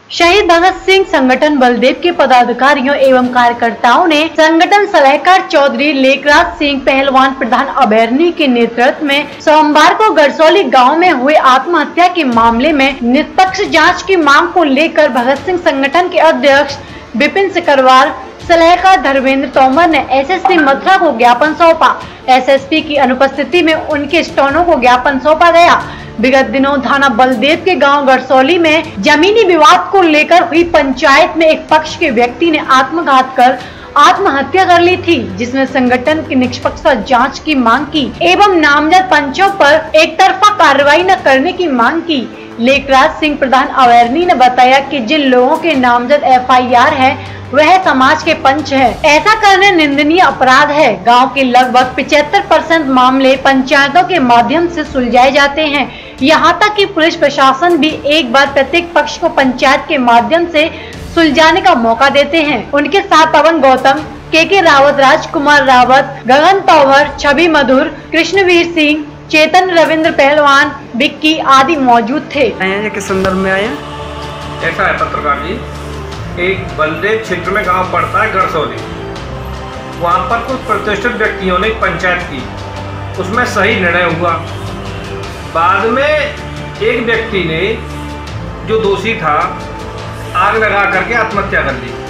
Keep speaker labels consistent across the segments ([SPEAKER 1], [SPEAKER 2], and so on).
[SPEAKER 1] शहीद भगत सिंह संगठन बलदेव के पदाधिकारियों एवं कार्यकर्ताओं ने संगठन सलाहकार चौधरी लेखराज सिंह पहलवान प्रधान अभैरनी के नेतृत्व में सोमवार को गरसौली गांव में हुए आत्महत्या के मामले में निष्पक्ष जांच की मांग को लेकर भगत सिंह संगठन के अध्यक्ष विपिन सिकरवार, सलाहकार धर्मेंद्र तोमर ने एसएसपी मथुरा को ज्ञापन सौंपा। एसएसपी की अनुपस्थिति में उनके स्टोनों को ज्ञापन सौंपा गया। विगत दिनों थाना बलदेव के गांव गरसौली में जमीनी विवाद को लेकर हुई पंचायत में एक पक्ष के व्यक्ति ने आत्मघात कर आत्महत्या कर ली थी, जिसमें संगठन की निष्पक्ष जांच की मांग की एवं नामजद पंचों पर एक तरफा कार्रवाई न करने की मांग की। लेखराज सिंह प्रधान अभैरनी ने बताया कि जिन लोगों के नामजद एफआईआर है वह समाज के पंच है। ऐसा करना निंदनीय अपराध है। गांव के लगभग 75% मामले पंचायतों के माध्यम से सुलझाए जाते हैं। यहां तक कि पुलिस प्रशासन भी एक बार प्रत्येक पक्ष को पंचायत के माध्यम से सुलझाने का मौका देते हैं। उनके साथ पवन गौतम, के रावत, राजकुमार रावत, गगन तोमर, छवि मधुर, कृष्णवीर सिंह, चेतन रविंद्र पहलवान, बिक्की आदि मौजूद थे।
[SPEAKER 2] किस संदर्भ में आए?
[SPEAKER 3] ऐसा है पत्रकार जी, एक बलदेव क्षेत्र में गांव पड़ता है गरसौली। वहां पर कुछ प्रतिष्ठित व्यक्तियों ने पंचायत की, उसमें सही निर्णय हुआ। बाद में एक व्यक्ति ने जो दोषी था आग लगा करके आत्महत्या कर ली।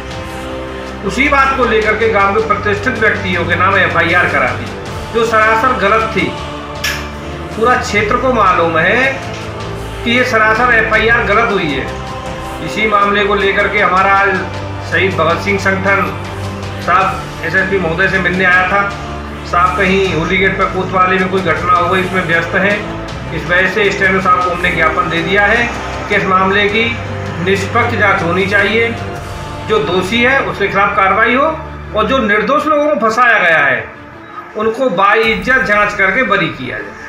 [SPEAKER 3] उसी बात को लेकर के गांव के प्रतिष्ठित व्यक्तियों के नाम एफआईआर करा दी, जो सरासर गलत थी। पूरा क्षेत्र को मालूम है कि ये सरासर एफआईआर गलत हुई है। इसी मामले को लेकर के हमारा आज शहीद भगत सिंह संगठन साहब एसएसपी महोदय से मिलने आया था। साहब कहीं होली गेट पर कोतवाली में कोई घटना हो गई, इसमें व्यस्त है। इस वजह से स्टेनो साहब को हमने ज्ञापन दे दिया है कि इस मामले की निष्पक्ष जांच होनी चाहिए। जो दोषी है उसके खिलाफ कार्रवाई हो और जो निर्दोष लोगों को फंसाया गया है उनको बाइज्जत जांच करके बरी किया जाए।